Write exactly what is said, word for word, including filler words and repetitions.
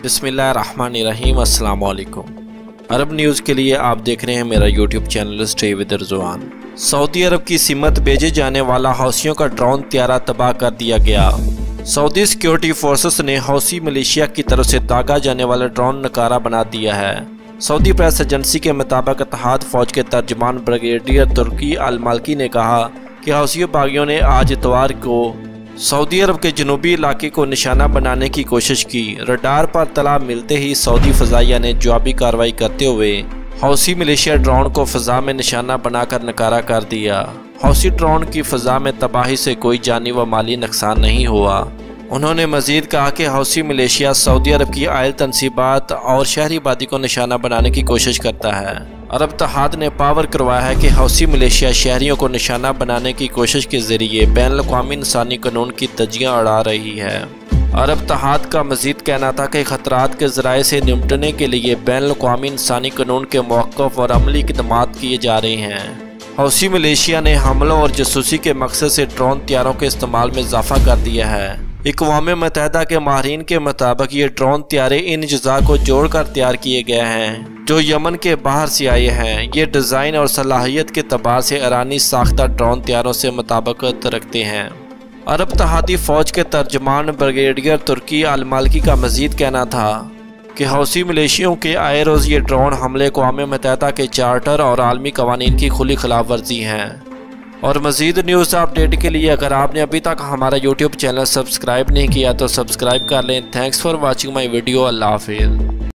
बिस्मिल्लाहिर्रहमानिर्रहीम। अस्सलाम वालेकुम। अरब न्यूज़ के लिए आप देख रहे हैं मेरा YouTube channel stay with Rizwan. Saudi Arab की सिमत भेजे जाने वाला हौसियों का ड्रोन त्यारा तबाह कर दिया गया। सऊदी सिक्योरिटी फोर्सेस ने हौसी मलेशिया की तरफ से दागा जाने वाला ड्रोन नकारा बना दिया है। सऊदी प्रेस एजेंसी के मुताबिक इत्तेहाद फौज के तर्जमान ब्रिगेडियर तुर्की अल माल्की ने कहा कि हौसियों बागियों ने आज इतवार को सऊदी अरब के जनूबी इलाके को निशाना बनाने की कोशिश की। रडार पर तला मिलते ही सऊदी फजाइया ने जवाबी कार्रवाई करते हुए हौसी मलेशिया ड्रोन को फ़ज़ा में निशाना बनाकर नकारा कर दिया। हौसी ड्रोन की फ़ज़ा में तबाही से कोई जानी व माली नुकसान नहीं हुआ। उन्होंने मजीद कहा कि हौसी मलेशिया सऊदी अरब की आयल तनसीबात और शहरी आबादी को निशाना बनाने की कोशिश करता है। अरब इत्तेहाद ने पावर करवाया है कि हौसी मलेशिया शहरियों को निशाना बनाने की कोशिश के जरिए बैनुल-अक़वामी इंसानी कानून की धज्जियां उड़ा रही है। अरब इत्तेहाद का मजीद कहना था कि खतरात के ज़राए से निपटने के लिए बैनुल-अक़वामी इंसानी कानून के मौक़िफ़ और अमली इक़दामात किए जा रहे हैं। हौसी मलेशिया ने हमलों और जासूसी के मकसद से ड्रोन त्यारों के इस्तेमाल में इजाफा कर दिया है। अक़वाम मुत्तहिदा के माहिरीन के मुताबिक ये ड्रोन त्यारे इन अज्जा को जोड़कर तैयार किए गए हैं जो यमन के बाहर से आए हैं। ये डिज़ाइन और सलाहियत के तबार से ईरानी साख्ता ड्रोन त्यारों से मुताबिकत रखते हैं। अरब इत्तेहादी फ़ौज के तर्जमान ब्रिगेडियर तुर्की अल माल्की का मजीद कहना था कि हौसी मलेशियों के आए रोज़ ये ड्रोन हमले अक़वाम मुत्तहिदा के चार्टर और आलमी कवानीन की खुली खिलाफ वर्जी हैं। और मज़ीद न्यूज़ अपडेट के लिए अगर आपने अभी तक हमारा यूट्यूब चैनल सब्सक्राइब नहीं किया तो सब्सक्राइब कर लें। Thanks for watching my video. अल्लाह हाफ़िज़।